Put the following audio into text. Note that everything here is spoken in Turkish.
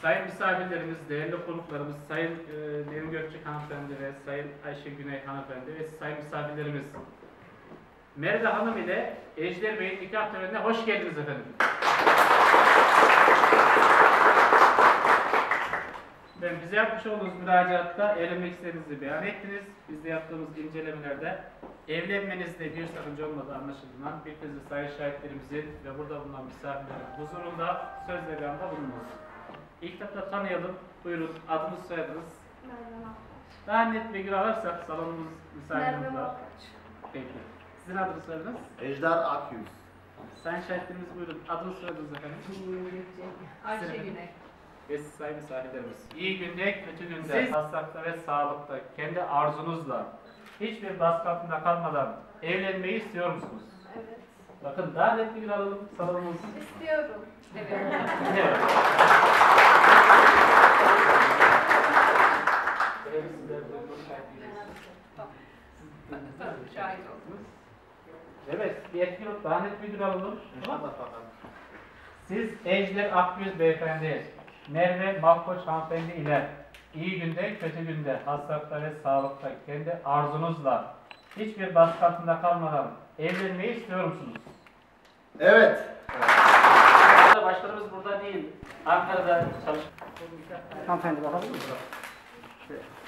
Sayın misafirlerimiz, değerli konuklarımız, Sayın Nevin Gökçek hanımefendi ve Sayın Ayşe Güney hanımefendi ve sayın misafirlerimiz. Merve Hanım ile Ejder Bey'in nikah törenine hoş geldiniz efendim. Bize yapmış olduğunuz müracaatta evlenmek istediğinizi beyan ettiniz. Biz de yaptığımız incelemelerde evlenmenizde bir sakınca olmadığı anlaşılan bir kez de sayın şahitlerimizin ve burada bulunan misafirlerin huzurunda söz ve beyanda bulununuz. İlk etapta tanıyalım. Buyurun adınız, soyadınız. Merve Malkoç. Daha net bilgi alırsak salonumuz misafirimiz Merve var. Malkoç. Peki. Sizin adınız, soyadınız? Ejder Akyüz. Sayın şahitlerimiz buyurun. Adınız, soyadınız efendim. Ayşe Güney. Ve sayın misafirlerimiz. İyi günde, kötü günde, siz hastalıkta ve sağlıkta kendi arzunuzla hiçbir baskı altında kalmadan evlenmeyi istiyor musunuz? Evet. Bakın daha net bilgi alalım salonumuz. İstiyorum. Evet. Evet. Şahit oldum. Evet, bir etki yok. Daha net bilgi alalım. İnşallah bakalım. Siz Ejder Akgüz beyefendi, Merve Malkoç hanımefendi ile iyi günde, kötü günde, hastalıkta ve sağlıkta kendi arzunuzla hiçbir baskı altında kalmadan evlenmeyi istiyor musunuz? Evet. Başkanımız burada değil, Ankara'da çalışıyor. Hanımefendi bakalım mı? Şöyle.